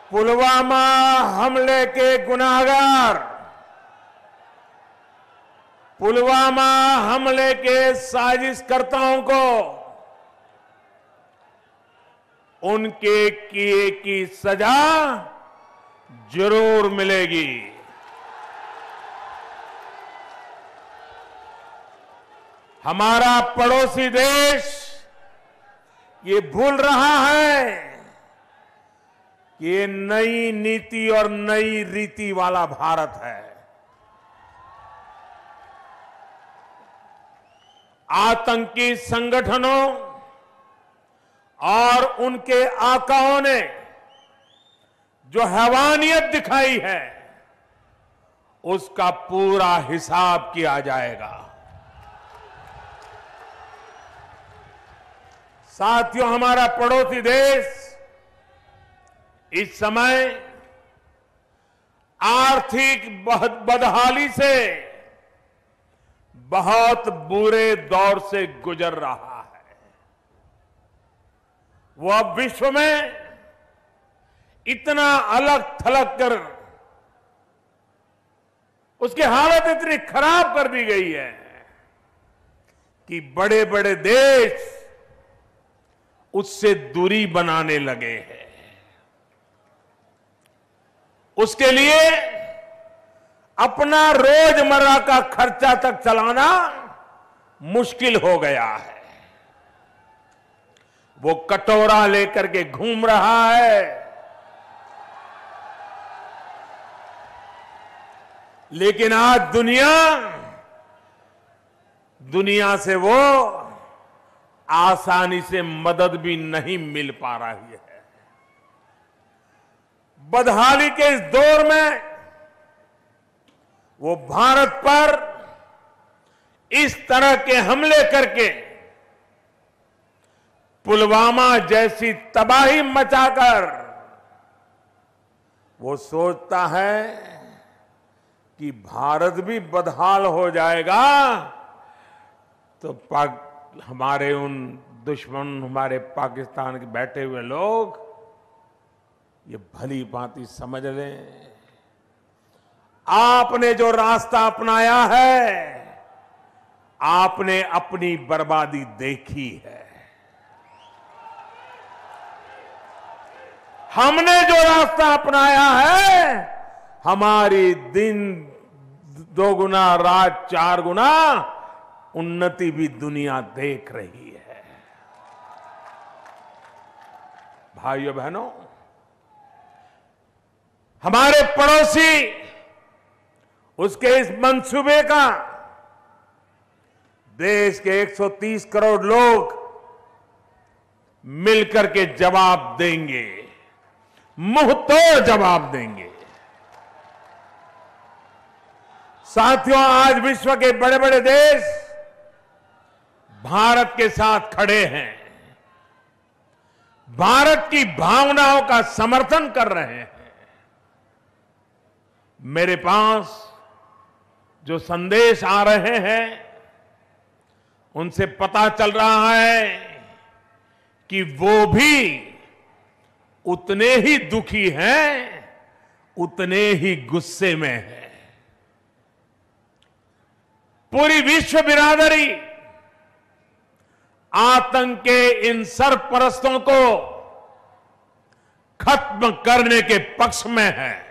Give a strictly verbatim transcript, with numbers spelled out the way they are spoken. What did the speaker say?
पुलवामा हमले के गुनाहगार, पुलवामा हमले के साजिशकर्ताओं को उनके किए की सजा जरूर मिलेगी। हमारा पड़ोसी देश ये भूल रहा है कि ये नई नीति और नई रीति वाला भारत है। आतंकी संगठनों और उनके आकाओं ने जो हैवानियत दिखाई है, उसका पूरा हिसाब किया जाएगा। साथियों, हमारा पड़ोसी देश इस समय आर्थिक बदहाली से बहुत बुरे दौर से गुजर रहा है। वो अब विश्व में इतना अलग थलग कर उसकी हालत इतनी खराब कर दी गई है कि बड़े बड़े देश उससे दूरी बनाने लगे हैं। उसके लिए अपना रोजमर्रा का खर्चा तक चलाना मुश्किल हो गया है। वो कटोरा लेकर के घूम रहा है, लेकिन आज दुनिया दुनिया से वो आसानी से मदद भी नहीं मिल पा रही है। बदहाली के इस दौर में वो भारत पर इस तरह के हमले करके पुलवामा जैसी तबाही मचाकर वो सोचता है कि भारत भी बदहाल हो जाएगा तो पाक हमारे उन दुश्मन हमारे पाकिस्तान के बैठे हुए लोग ये भली भांति समझ लें। आपने जो रास्ता अपनाया है, आपने अपनी बर्बादी देखी है। हमने जो रास्ता अपनाया है, हमारी दिन दो गुना रात चार गुना उन्नति भी दुनिया देख रही है। भाइयों बहनों, हमारे पड़ोसी उसके इस मंसूबे का देश के एक सौ तीस करोड़ लोग मिलकर के जवाब देंगे, मुंह तोड़ जवाब देंगे। साथियों, आज विश्व के बड़े बड़े देश भारत के साथ खड़े हैं, भारत की भावनाओं का समर्थन कर रहे हैं। मेरे पास जो संदेश आ रहे हैं उनसे पता चल रहा है कि वो भी उतने ही दुखी हैं, उतने ही गुस्से में हैं। पूरी विश्व बिरादरी आतंक के इन सरपरस्तों को खत्म करने के पक्ष में है।